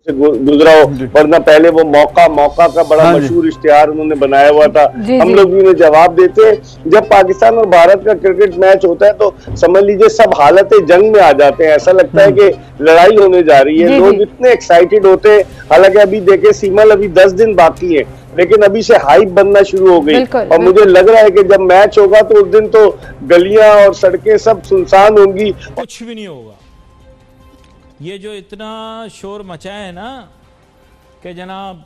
से गुजरा हो, वरना पहले वो मौका का बड़ा मशहूर इश्तिहार उन्होंने बनाया हुआ था। हम लोग भी उन्हें जवाब देते हैं। जब पाकिस्तान और भारत का क्रिकेट मैच होता है तो समझ लीजिए सब हालत जंग में आ जाते हैं। ऐसा लगता है कि लड़ाई होने जा रही है। लोग इतने एक्साइटेड होते हैं। हालांकि अभी देखे सीमल, अभी 10 दिन बाकी है, लेकिन अभी से हाइप बनना शुरू हो गई और मुझे लग रहा है कि जब मैच होगा तो उस दिन तो गलियां और सड़कें सब सुनसान होंगी। कुछ भी नहीं होगा। ये जो इतना शोर मचाया है ना कि जनाब।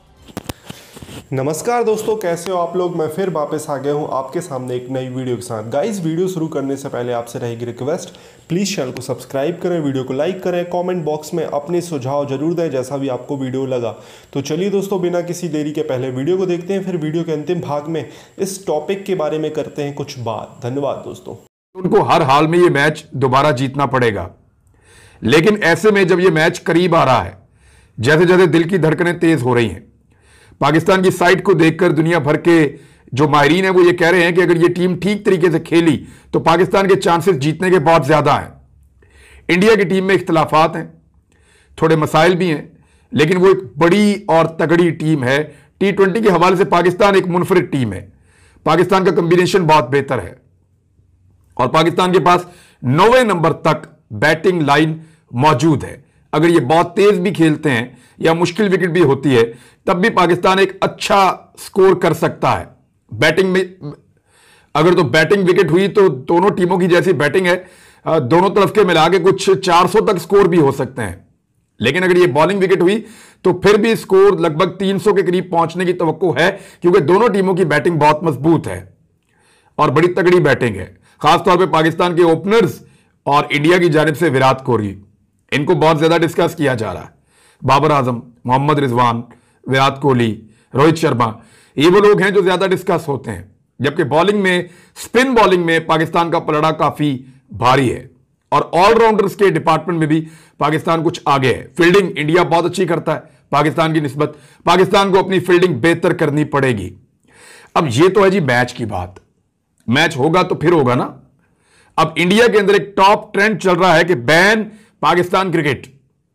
नमस्कार दोस्तों, कैसे हो आप लोग। मैं फिर वापस आ गया हूं आपके सामने एक नई वीडियो के साथ। गाइस, वीडियो शुरू करने से पहले आपसे रहेगी रिक्वेस्ट, प्लीज़ चैनल को सब्सक्राइब करें, वीडियो को लाइक करें, कमेंट बॉक्स में अपने सुझाव जरूर दें जैसा भी आपको वीडियो लगा। तो चलिए दोस्तों, बिना किसी देरी के पहले वीडियो को देखते हैं, फिर वीडियो के अंतिम भाग में इस टॉपिक के बारे में करते हैं कुछ बात। धन्यवाद दोस्तों। उनको हर हाल में ये मैच दोबारा जीतना पड़ेगा, लेकिन ऐसे में जब ये मैच करीब आ रहा है, जैसे जैसे दिल की धड़कनें तेज हो रही हैं, पाकिस्तान की साइड को देखकर दुनिया भर के जो माहिरीन हैं वो ये कह रहे हैं कि अगर ये टीम ठीक तरीके से खेली तो पाकिस्तान के चांसेस जीतने के बहुत ज्यादा हैं। इंडिया की टीम में इख्तलाफात हैं, थोड़े मसाइल भी हैं, लेकिन वो एक बड़ी और तगड़ी टीम है। T20 के हवाले से पाकिस्तान एक मुनफरिद टीम है। पाकिस्तान का कॉम्बिनेशन बहुत बेहतर है और पाकिस्तान के पास 9वें नंबर तक बैटिंग लाइन मौजूद है। अगर ये बहुत तेज भी खेलते हैं या मुश्किल विकेट भी होती है तब भी पाकिस्तान एक अच्छा स्कोर कर सकता है। बैटिंग में अगर तो बैटिंग विकेट हुई तो दोनों टीमों की जैसी बैटिंग है, दोनों तरफ के मिला के कुछ 400 तक स्कोर भी हो सकते हैं। लेकिन अगर ये बॉलिंग विकेट हुई तो फिर भी स्कोर लगभग 300 के करीब पहुंचने की तवक्को है, क्योंकि दोनों टीमों की बैटिंग बहुत मजबूत है और बड़ी तगड़ी बैटिंग है। खासतौर पर पाकिस्तान के ओपनर्स और इंडिया की जानिब से विराट कोहली, इनको बहुत ज्यादा डिस्कस किया जा रहा है। बाबर आजम, मोहम्मद रिजवान, विराट कोहली, रोहित शर्मा, ये वो लोग हैं जो ज्यादा डिस्कस होते हैं। जबकि बॉलिंग में, स्पिन बॉलिंग में पाकिस्तान का पलड़ा काफी भारी है और ऑलराउंडर्स के डिपार्टमेंट में भी पाकिस्तान कुछ आगे है। फील्डिंग इंडिया बहुत अच्छी करता है पाकिस्तान की निस्बत। पाकिस्तान को अपनी फील्डिंग बेहतर करनी पड़ेगी। अब ये तो है जी मैच की बात, मैच होगा तो फिर होगा ना। अब इंडिया के अंदर एक टॉप ट्रेंड चल रहा है कि बैन पाकिस्तान क्रिकेट।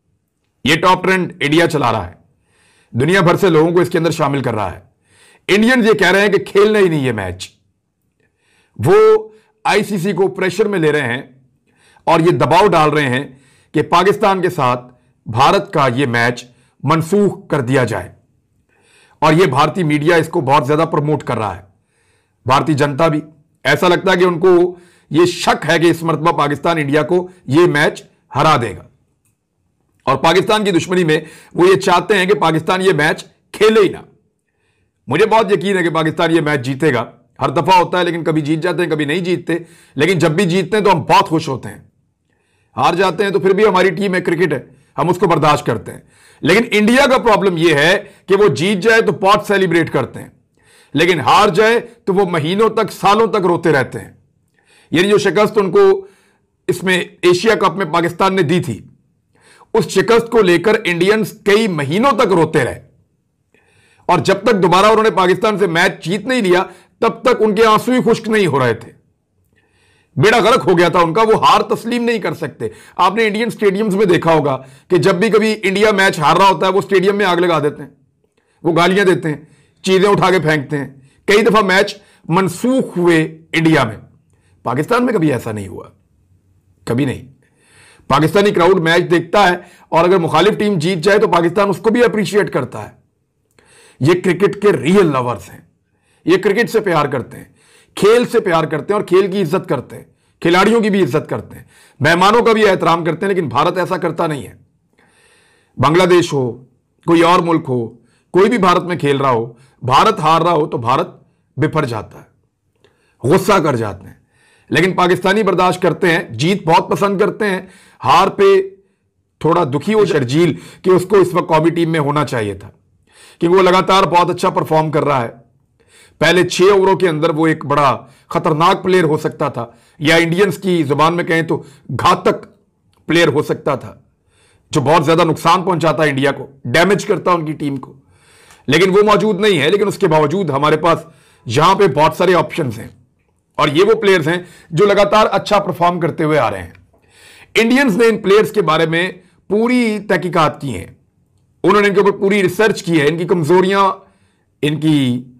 यह टॉप ट्रेंड इंडिया चला रहा है, दुनिया भर से लोगों को इसके अंदर शामिल कर रहा है। इंडियंस ये कह रहे हैं कि खेलना ही नहीं है मैच। वो आईसीसी को प्रेशर में ले रहे हैं और ये दबाव डाल रहे हैं कि पाकिस्तान के साथ भारत का यह मैच मनसूख कर दिया जाए। और यह भारतीय मीडिया इसको बहुत ज्यादा प्रमोट कर रहा है, भारतीय जनता भी। ऐसा लगता है कि उनको यह शक है कि इस मर्तबा पाकिस्तान इंडिया को यह मैच हरा देगा और पाकिस्तान की दुश्मनी में वो ये चाहते हैं कि पाकिस्तान ये मैच खेले ही ना। मुझे बहुत यकीन है कि पाकिस्तान ये मैच जीतेगा। हर दफा होता है, लेकिन कभी जीत जाते हैं, कभी नहीं जीतते। लेकिन जब भी जीतते हैं तो हम बहुत खुश होते हैं। हार जाते हैं तो फिर भी हमारी टीम है, क्रिकेट है, हम उसको बर्दाश्त करते हैं। लेकिन इंडिया का प्रॉब्लम यह है कि वो जीत जाए तो बहुत सेलिब्रेट करते हैं, लेकिन हार जाए तो वो महीनों तक, सालों तक रोते रहते हैं। यानी जो शिकस्त उनको इसमें एशिया कप में पाकिस्तान ने दी थी, उस शिकस्त को लेकर इंडियंस कई महीनों तक रोते रहे और जब तक दोबारा उन्होंने पाकिस्तान से मैच जीत नहीं लिया तब तक उनके आंसू ही खुश्क नहीं हो रहे थे। बेड़ा गर्क हो गया था उनका, वो हार तस्लीम नहीं कर सकते। आपने इंडियन स्टेडियम्स में देखा होगा कि जब भी कभी इंडिया मैच हार रहा होता है वो स्टेडियम में आग लगा देते हैं, वो गालियां देते हैं, चीजें उठा के फेंकते हैं। कई दफा मैच मनसूख हुए इंडिया में। पाकिस्तान में कभी ऐसा नहीं हुआ, कभी नहीं। पाकिस्तानी क्राउड मैच देखता है और अगर मुखालिफ टीम जीत जाए तो पाकिस्तान उसको भी अप्रिशिएट करता है। ये क्रिकेट के रियल लवर्स हैं, ये क्रिकेट से प्यार करते हैं, खेल से प्यार करते हैं और खेल की इज्जत करते हैं, खिलाड़ियों की भी इज्जत करते हैं, मेहमानों का भी एहतराम करते हैं। लेकिन भारत ऐसा करता नहीं है। बांग्लादेश हो, कोई और मुल्क हो, कोई भी भारत में खेल रहा हो, भारत हार रहा हो तो भारत बिफर जाता है, गुस्सा कर जाते हैं। लेकिन पाकिस्तानी बर्दाश्त करते हैं, जीत बहुत पसंद करते हैं, हार पे थोड़ा दुखी हो शर्जील कि उसको इस वक्त कौमी टीम में होना चाहिए था, क्योंकि वो लगातार बहुत अच्छा परफॉर्म कर रहा है। पहले 6 ओवरों के अंदर वो एक बड़ा खतरनाक प्लेयर हो सकता था, या इंडियंस की जुबान में कहें तो घातक प्लेयर हो सकता था, जो बहुत ज्यादा नुकसान पहुंचाता है इंडिया को, डैमेज करता उनकी टीम को। लेकिन वो मौजूद नहीं है। लेकिन उसके बावजूद हमारे पास यहां पे बहुत सारे ऑप्शंस हैं और ये वो प्लेयर्स हैं जो लगातार अच्छा परफॉर्म करते हुए आ रहे हैं। इंडियंस ने इन प्लेयर्स के बारे में पूरी तहकीकात की हैं उन्होंने इनके ऊपर पूरी रिसर्च की है, इनकी कमजोरियां, इनकी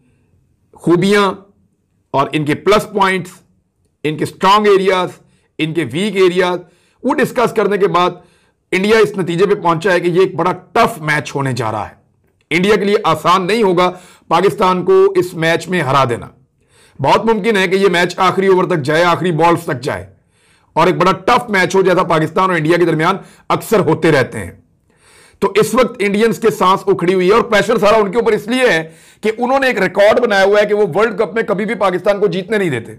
खूबियां और इनके प्लस पॉइंट्स, इनके स्ट्रांग एरियाज, इनके वीक एरियाज, वो डिस्कस करने के बाद इंडिया इस नतीजे पे पहुंचा है कि ये एक बड़ा टफ मैच होने जा रहा है। इंडिया के लिए आसान नहीं होगा पाकिस्तान को इस मैच में हरा देना। बहुत मुमकिन है कि यह मैच आखिरी ओवर तक जाए, आखिरी बॉल्स तक जाए और एक बड़ा टफ मैच हो, जैसा पाकिस्तान और इंडिया के दरमियान अक्सर होते रहते हैं। तो इस वक्त इंडियंस के सांस उखड़ी हुई है और प्रेशर सारा उनके ऊपर इसलिए है कि उन्होंने एक रिकॉर्ड बनाया हुआ है कि वो वर्ल्ड कप में कभी भी पाकिस्तान को जीतने नहीं देते।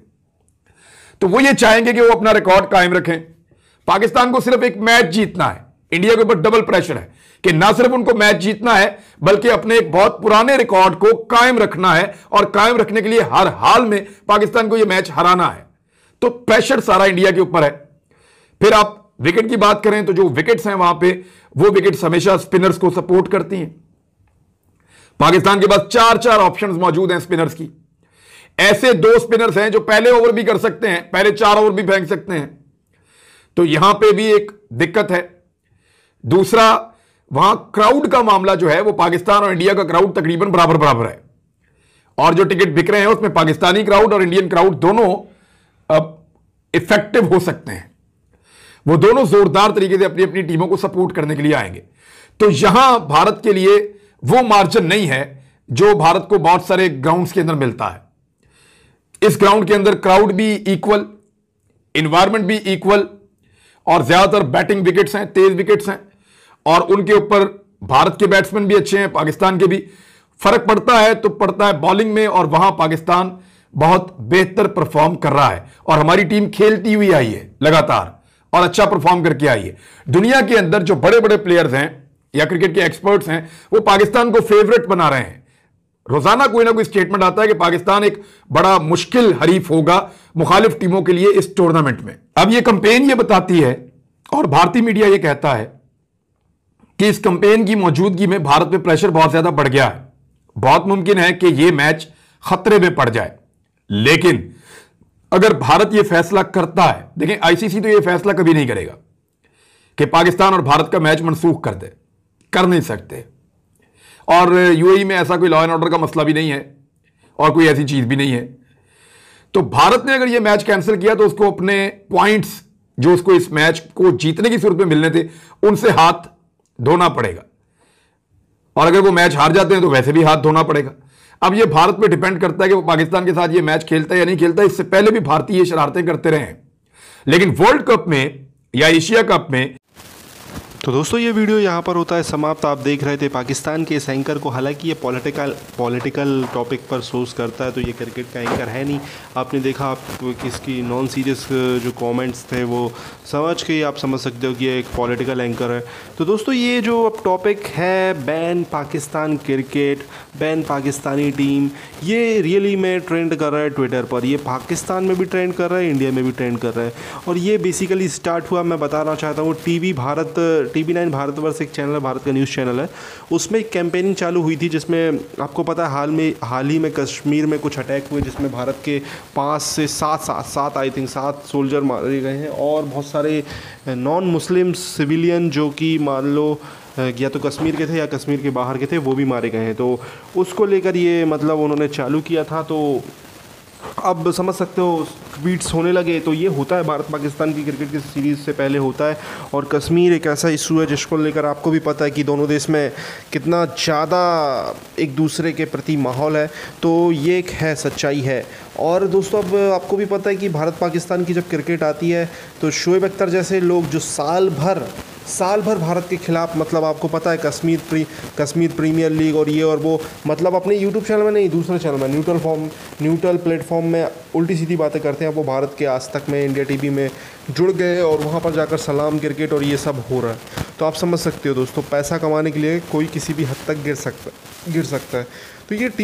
तो वो ये चाहेंगे कि वो अपना रिकॉर्ड कायम रखें। पाकिस्तान को सिर्फ एक मैच जीतना है। इंडिया के ऊपर डबल प्रेशर है कि ना सिर्फ उनको मैच जीतना है बल्कि अपने एक बहुत पुराने रिकॉर्ड को कायम रखना है और कायम रखने के लिए हर हाल में पाकिस्तान को यह मैच हराना है। तो प्रेशर सारा इंडिया के ऊपर है। फिर आप विकेट की बात करें तो जो विकेट्स हैं वहां पे, वो विकेट्स हमेशा स्पिनर्स को सपोर्ट करती हैं। पाकिस्तान के पास 4 ऑप्शंस मौजूद हैं स्पिनर्स की। ऐसे 2 स्पिनर्स हैं जो पहले ओवर भी कर सकते हैं, पहले 4 ओवर भी फेंक सकते हैं। तो यहां पे भी एक दिक्कत है। दूसरा, वहां क्राउड का मामला जो है वो पाकिस्तान और इंडिया का क्राउड तकरीबन बराबर बराबर है और जो टिकट बिक रहे हैं उसमें पाकिस्तानी क्राउड और इंडियन क्राउड दोनों इफेक्टिव हो सकते हैं। वो दोनों जोरदार तरीके से अपनी अपनी टीमों को सपोर्ट करने के लिए आएंगे। तो यहां भारत के लिए वो मार्जिन नहीं है जो भारत को बहुत सारे ग्राउंड्स के अंदर मिलता है। इस ग्राउंड के अंदर क्राउड भी इक्वल, इन्वायरमेंट भी इक्वल और ज्यादातर बैटिंग विकेट्स हैं, तेज विकेट्स हैं और उनके ऊपर भारत के बैट्समैन भी अच्छे हैं, पाकिस्तान के भी। फर्क पड़ता है तो पड़ता है बॉलिंग में और वहां पाकिस्तान बहुत बेहतर परफॉर्म कर रहा है और हमारी टीम खेलती हुई आई है लगातार और अच्छा परफॉर्म करके आई है। दुनिया के अंदर जो बड़े बड़े प्लेयर्स हैं या क्रिकेट के एक्सपर्ट्स हैं वो पाकिस्तान को फेवरेट बना रहे हैं। रोजाना कोई ना कोई स्टेटमेंट आता है कि पाकिस्तान एक बड़ा मुश्किल हरीफ होगा मुखालिफ टीमों के लिए इस टूर्नामेंट में। अब यह कैंपेन ये बताती है और भारतीय मीडिया यह कहता है कि इस कैंपेन की मौजूदगी में भारत में प्रेशर बहुत ज्यादा बढ़ गया है। बहुत मुमकिन है कि यह मैच खतरे में पड़ जाए। लेकिन अगर भारत यह फैसला करता है, देखें आईसीसी तो यह फैसला कभी नहीं करेगा कि पाकिस्तान और भारत का मैच मनसूख कर दे, कर नहीं सकते। और यूएई में ऐसा कोई लॉ एंड ऑर्डर का मसला भी नहीं है और कोई ऐसी चीज भी नहीं है। तो भारत ने अगर यह मैच कैंसिल किया तो उसको अपने पॉइंट्स जो उसको इस मैच को जीतने की सूरत में मिलने थे उनसे हाथ धोना पड़ेगा और अगर वो मैच हार जाते हैं तो वैसे भी हाथ धोना पड़ेगा। अब ये भारत पे डिपेंड करता है कि वो पाकिस्तान के साथ ये मैच खेलता है या नहीं खेलता। इससे पहले भी भारतीय ये शरारतें करते रहे हैं, लेकिन वर्ल्ड कप में या एशिया कप में। तो दोस्तों ये वीडियो यहाँ पर होता है समाप्त। आप देख रहे थे पाकिस्तान के इस एंकर को। हालांकि ये पॉलिटिकल टॉपिक पर सोर्स करता है तो ये क्रिकेट का एंकर है नहीं। आपने देखा, आप किसकी नॉन सीरियस जो कमेंट्स थे वो समझ के आप समझ सकते हो कि ये एक पॉलिटिकल एंकर है। तो दोस्तों ये जो अब टॉपिक है ban Pakistan cricket, ban Pakistani team, ये रियली में ट्रेंड कर रहा है ट्विटर पर। ये पाकिस्तान में भी ट्रेंड कर रहा है, इंडिया में भी ट्रेंड कर रहा है और ये बेसिकली स्टार्ट हुआ, मैं बताना चाहता हूँ, TV9 भारतवर्ष एक चैनल है, भारत का न्यूज़ चैनल है, उसमें एक कैंपेनिंग चालू हुई थी जिसमें आपको पता है हाल ही में कश्मीर में कुछ अटैक हुए जिसमें भारत के 5 से 7 सोल्जर मारे गए हैं और बहुत सारे नॉन मुस्लिम सिविलियन जो कि मान लो या तो कश्मीर के थे या कश्मीर के बाहर के थे वो भी मारे गए हैं। तो उसको लेकर ये मतलब उन्होंने चालू किया था। तो अब समझ सकते हो ट्वीट्स होने लगे। तो ये होता है भारत पाकिस्तान की क्रिकेट की सीरीज़ से पहले होता है और कश्मीर एक ऐसा इशू है जिसको लेकर आपको भी पता है कि दोनों देश में कितना ज़्यादा एक दूसरे के प्रति माहौल है। तो ये एक है, सच्चाई है। और दोस्तों अब आपको भी पता है कि भारत पाकिस्तान की जब क्रिकेट आती है तो शोएब अख्तर जैसे लोग जो साल भर भारत के खिलाफ, मतलब आपको पता है कश्मीर प्रीमियर लीग और ये और वो, मतलब अपने यूट्यूब चैनल में नहीं दूसरे चैनल में न्यूट्रल प्लेटफॉर्म में उल्टी सीधी बातें करते हैं। वो भारत के आज तक में, इंडिया टीवी में जुड़ गए और वहाँ पर जाकर सलाम क्रिकेट और ये सब हो रहा है। तो आप समझ सकते हो दोस्तों, पैसा कमाने के लिए कोई किसी भी हद तक गिर सकता है। तो ये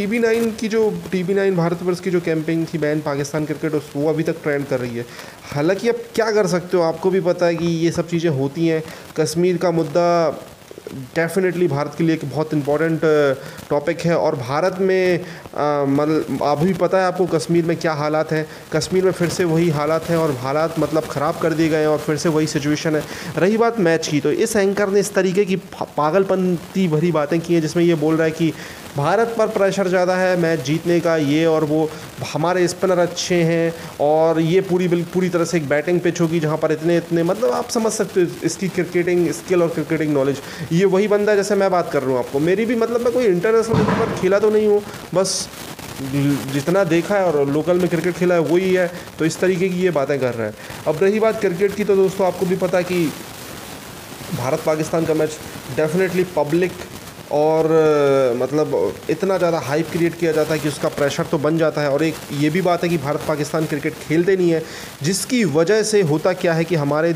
TV9 भारतवर्ष की जो कैंपेन थी बैन पाकिस्तान क्रिकेट, वो अभी तक ट्रेंड कर रही है। हालांकि अब क्या कर सकते हो, आपको भी पता है कि ये सब चीज़ें होती हैं। कश्मीर का मुद्दा डेफिनेटली भारत के लिए एक बहुत इंपॉर्टेंट टॉपिक है। और भारत में मतलब अभी पता है आपको कश्मीर में क्या हालात हैं, कश्मीर में फिर से वही हालात हैं और हालात मतलब ख़राब कर दिए गए हैं और फिर से वही सिचुएशन है। रही बात मैच की, तो इस एंकर ने इस तरीके की पागलपंती भरी बातें की हैं जिसमें ये बोल रहा है कि भारत पर प्रेशर ज़्यादा है मैच जीतने का, ये और वो, हमारे स्पिनर अच्छे हैं और ये पूरी तरह से एक बैटिंग पिच होगी जहाँ पर इतने मतलब आप समझ सकते हो इसकी क्रिकेटिंग स्किल और क्रिकेटिंग नॉलेज। ये वही बंदा है जैसे मैं बात कर रहा हूँ आपको, मेरी भी मतलब मैं कोई इंटरनेशनल पर खेला तो नहीं हूँ, बस जितना देखा है और लोकल में क्रिकेट खेला है वही है, तो इस तरीके की ये बातें कर रहे हैं। अब रही बात क्रिकेट की, तो दोस्तों आपको भी पता है कि भारत पाकिस्तान का मैच डेफिनेटली पब्लिक और मतलब इतना ज़्यादा हाइप क्रिएट किया जाता है कि उसका प्रेशर तो बन जाता है। और एक ये भी बात है कि भारत पाकिस्तान क्रिकेट खेलते नहीं है, जिसकी वजह से होता क्या है कि हमारे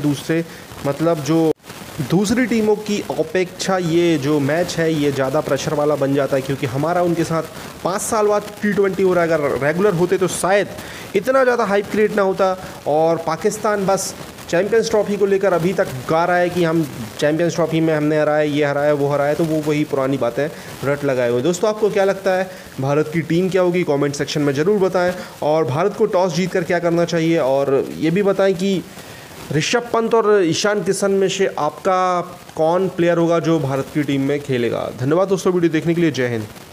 दूसरी टीमों की अपेक्षा ये जो मैच है ये ज़्यादा प्रेशर वाला बन जाता है, क्योंकि हमारा उनके साथ 5 साल बाद T20 हो रहा है। अगर रेगुलर होते तो शायद इतना ज़्यादा हाइप क्रिएट ना होता। और पाकिस्तान बस चैंपियंस ट्रॉफी को लेकर अभी तक गा रहा है कि हम चैंपियंस ट्रॉफी में हमने हराया, ये हराया, वो हराया, तो वो वही पुरानी बातें रट लगाए हुए। दोस्तों आपको क्या लगता है भारत की टीम क्या होगी, कमेंट सेक्शन में ज़रूर बताएं। और भारत को टॉस जीत कर क्या करना चाहिए, और ये भी बताएं कि ऋषभ पंत और ईशान किशन में से आपका कौन प्लेयर होगा जो भारत की टीम में खेलेगा। धन्यवाद दोस्तों वीडियो देखने के लिए, जय हिंद।